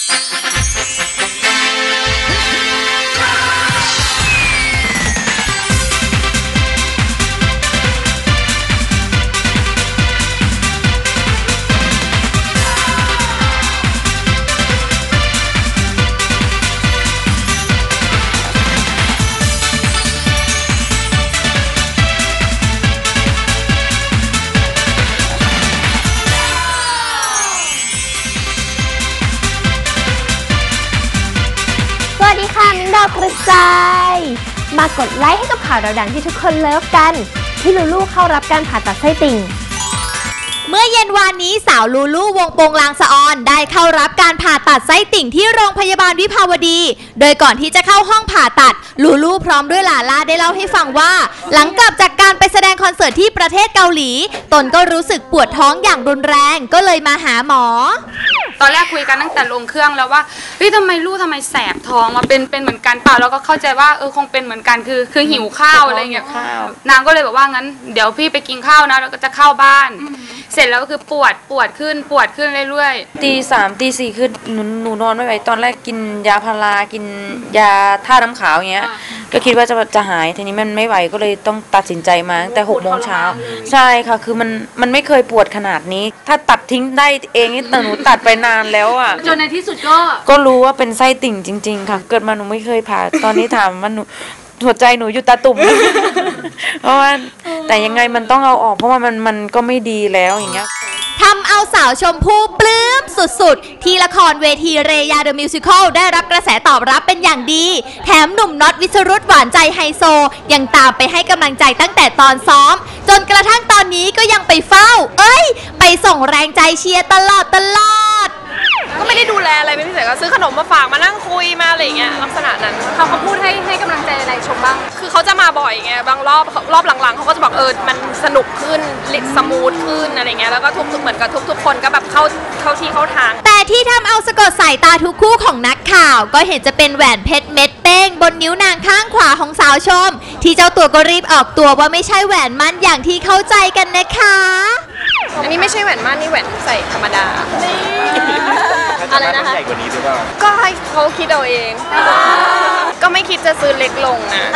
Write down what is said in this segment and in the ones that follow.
มิ้งดาวกระจายมากดไลค์ให้กับข่าวดังที่ทุกคนเลิฟกันที่ลูลูเข้ารับการผ่าตัดไส้ติ่งเมื่อเย็นวานนี้สาวลูลูวงโปงลางสะออนได้เข้ารับการผ่าตัดไส้ติ่งที่โรงพยาบาลวิภาวดีโดยก่อนที่จะเข้าห้องผ่าตัดลูลูพร้อมด้วยลาล่าได้เล่าให้ฟังว่าหลังกลับจากการไปแสดงคอนเสิร์ตที่ประเทศเกาหลีตนก็รู้สึกปวดท้องอย่างรุนแรงก็เลยมาหาหมอตอนแรกคุยกันตั้งแต่ลงเครื่องแล้วว่าเฮ้ยทำไมแสบท้องมาเป็นเหมือนกันเปล่าแล้วก็เข้าใจว่าคงเป็นเหมือนกันคือหิวข้าวอะไรเงี้ยนางก็เลยบอกว่างั้นเดี๋ยวพี่ไปกินข้าวนะแล้วก็จะเข้าบ้านเสร็จแล้วก็คือปวดขึ้นเรื่อยๆตี 3 ตี 4คือหนูนอนไม่ไหวตอนแรกกินยาพารากินยาท่าน้ำขาวอย่างเงี้ยก็คิดว่าจะหายทีนี้มันไม่ไหวก็เลยต้องตัดสินใจมาตั้งแต่6 โมงเช้าใช่ค่ะคือมันไม่เคยปวดขนาดนี้ถ้าตัดทิ้งได้เองนี่แต่หนูตัดไปนานแล้วอ่ะจนในที่สุดก็รู้ว่าเป็นไส้ติ่งจริงๆค่ะเกิดมาหนูไม่เคยผ่าตอนนี้ถามว่าหนูหัวใจหนูอยู่ตาตุ่มเพราะว่าแต่ยังไงมันต้องเอาออกเพราะว่ามันก็ไม่ดีแล้วอย่างเงี้ยทำเอาสาวชมพู่ปลื้มสุดๆที่ละครเวทีเรยาเดอะมิวสิคลได้รับกระแสตอบรับเป็นอย่างดีแถมหนุ่มน็อตวิชรุตหวานใจไฮโซยังตามไปให้กำลังใจตั้งแต่ตอนซ้อมจนกระทั่งตอนนี้ก็ยังไปเฝ้าไปส่งแรงใจเชียร์ตลอดก็ไม่ได้ดูแลอะไรเป็นพิเศษก็ซื้อขนมมาฝากมานั่งคุยมาอะไรอย่างเงี้ยลักษณะนั้นเขาพูดให้กำลังใจอะไรชมบ้างคือเขาจะมาบ่อยไงบางรอบหลังๆเขาก็จะบอกมันสนุกขึ้นสมูทขึ้นอะไรเงี้ยแล้วก็เหมือนกับทุกคนก็แบบเข้าที่เข้าทางแต่ที่ทำเอาสะกดสายตาทุกคู่ของนักข่าวก็เห็นจะเป็นแหวนเพชรเม็ดเป้งบนนิ้วนางข้างขวาของสาวชมที่เจ้าตัวก็รีบออกตัวว่าไม่ใช่แหวนมั่นอย่างที่เข้าใจกันนะคะอันนี้ไม่ใช่แหวนมั่นนี่แหวนใส่ธรรมดาอะไรนะคะใหญ่กว่านี้หรือเปล่าก็ให้เขาคิดเอาเองก็ไม่คิดจะซื้อเล็กลงนะ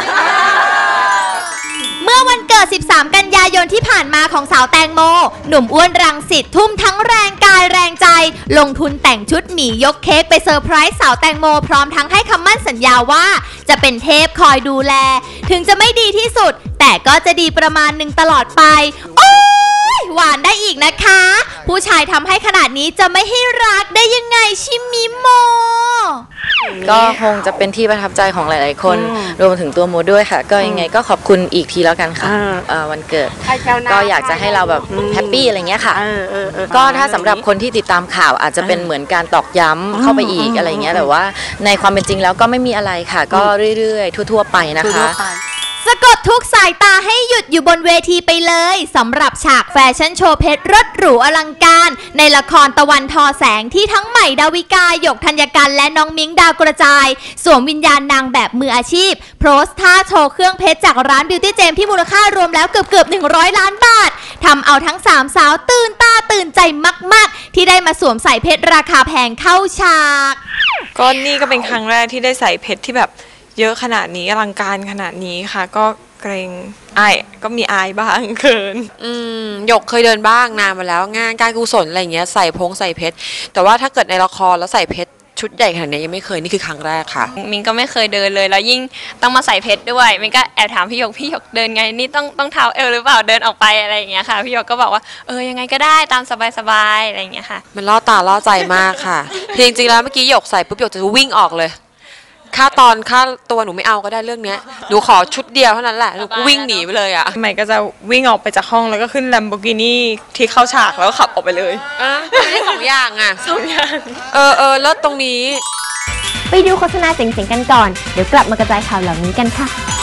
เมื่อวันเกิด13 กันยายนที่ผ่านมาของสาวแตงโมหนุ่มอ้วนรังสิตทุ่มทั้งแรงกายแรงใจลงทุนแต่งชุดหมียกเค้กไปเซอร์ไพรส์สาวแตงโมพร้อมทั้งให้คำมั่นสัญญาว่าจะเป็นเทพคอยดูแลถึงจะไม่ดีที่สุดแต่ก็จะดีประมาณหนึ่งตลอดไปหวานได้อีกนะคะผู้ชายทำให้ขนาดนี้จะไม่ให้รักได้ยังไงชิมิโมก็คงจะเป็นที่ประทับใจของหลายๆคนรวมถึงตัวโมด้วยค่ะก็ยังไงก็ขอบคุณอีกทีแล้วกันค่ะวันเกิดก็อยากจะให้เราแบบแฮปปี้อะไรเงี้ยค่ะก็ถ้าสำหรับคนที่ติดตามข่าวอาจจะเป็นเหมือนการตอกย้ำเข้าไปอีกอะไรเงี้ยแต่ว่าในความเป็นจริงแล้วก็ไม่มีอะไรค่ะก็เรื่อยๆทั่วๆไปนะคะสะกดทุกสายตาให้หยุดอยู่บนเวทีไปเลยสำหรับฉากแฟชั่นโชว์เพชรรถหรูอลังการในละครตะวันทอแสงที่ทั้งใหม่ดาวิกาหยกธัญกันและน้องมิ้งดาวกระจายสวมวิญญาณนางแบบมืออาชีพโพสท่าโชว์เครื่องเพชรจากร้านบิวตี้เจมที่มูลค่ารวมแล้วเกือบ100 ล้านบาททำเอาทั้ง3สาวตื่นตาตื่นใจมากๆที่ได้มาสวมใส่เพชรราคาแพงเข้าฉากก็นี่ก็เป็นครั้งแรกที่ได้ใส่เพชรที่แบบเยอะขนาดนี้อลังการขนาดนี้ค่ะก็เกรงก็มีอายบ้างเขินหยกเคยเดินบ้างนานมาแล้วงานการกุศลอะไรอย่างเงี้ยใส่เพชรแต่ว่าถ้าเกิดในละครแล้วใส่เพชรชุดใหญ่ขนาดนี้ยังไม่เคยนี่คือครั้งแรกค่ะมินก็ไม่เคยเดินเลยแล้วยิ่งต้องมาใส่เพชรด้วยมินก็แอบถามพี่หยกเดินไงนี่ต้องเท้าเอวหรือเปล่าเดินออกไปอะไรอย่างเงี้ยค่ะพี่หยกก็บอกว่ายังไงก็ได้ตามสบายอะไรอย่างเงี้ยค่ะมันล่อตาล่อใจมากค่ะจริงๆแล้วเมื่อกี้หยกใส่ปุ๊บหยกจะวิ่งออกเลยค่าตัวหนูไม่เอาก็ได้เรื่องนี้หนูขอชุดเดียวเท่านั้นแหละหนูวิ่งหนีไปเลยอ่ะใหม่ก็จะวิ่งออกไปจากห้องแล้วก็ขึ้น Lamborghini ที่เข้าฉากแล้วก็ขับออกไปเลยไม่ได้2 อย่างอ่ะ 2 อย่างแล้วตรงนี้ไปดูโฆษณาเจ๋งๆกันก่อนเดี๋ยวกลับมากระจายข่าวเหล่านี้กันค่ะ